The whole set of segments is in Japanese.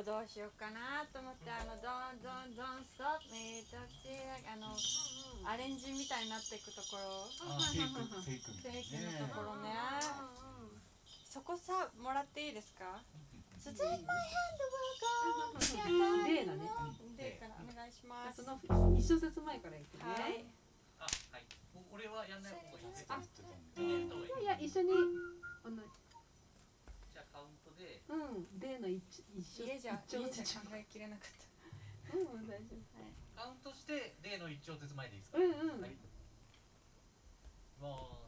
どうしようかなと思って、Don't stop me とアレンジみたいになっていくところ、フェイクのところね。そこさ、もらっていいですか？ So take my hand will go デーだね。 デーからお願いします。 その2小節前からいくね。 はい。 あ、はい。俺はやんない方がいいですか？ いや、一緒にじゃあカウントでデーの一家じゃ考えきれなかった。 大丈夫。 カウントしてデーの1小節前でいいですか？はい。も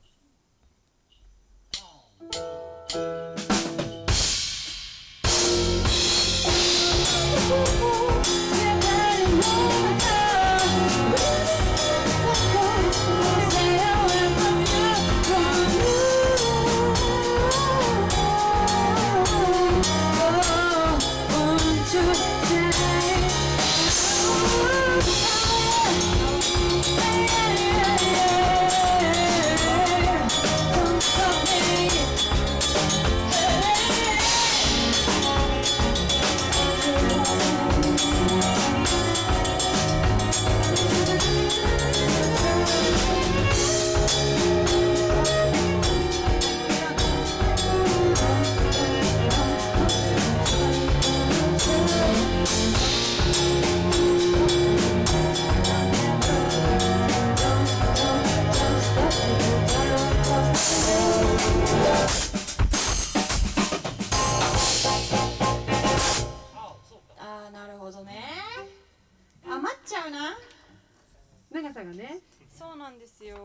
なるほどね。余っちゃうな。 長さがね。 そうなんですよ。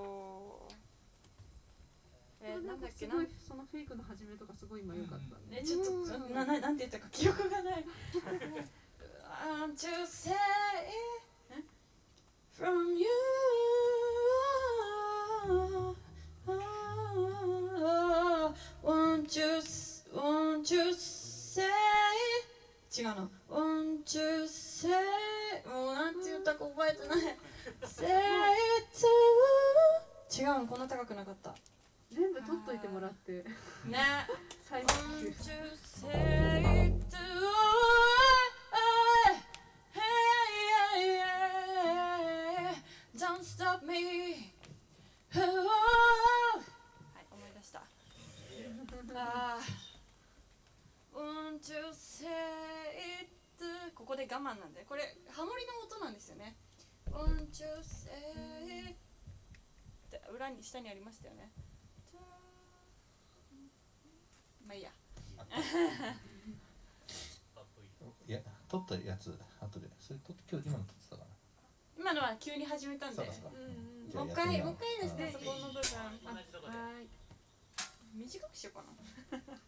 なんだっけな。 そのフェイクの始めとかすごい今良かったね。 ちょっとなんて言ったか記憶がない。Want to say from you want you say 違うの Want you say もうなんて言ったか覚えてない Say it to 違うのこんな高くなかった全部取っといてもらってね最後 Want you say it to Don't stop me はい思い出したWant you say it ここで我慢なんでこれハモリの音なんですよね Want you say it って裏に下にありましたよねまあいいやいや、撮ったやつ後でそれ今の撮ってたかな今のは急に始めたんでもう一回ですねそこの部分同じとこで短くしようかな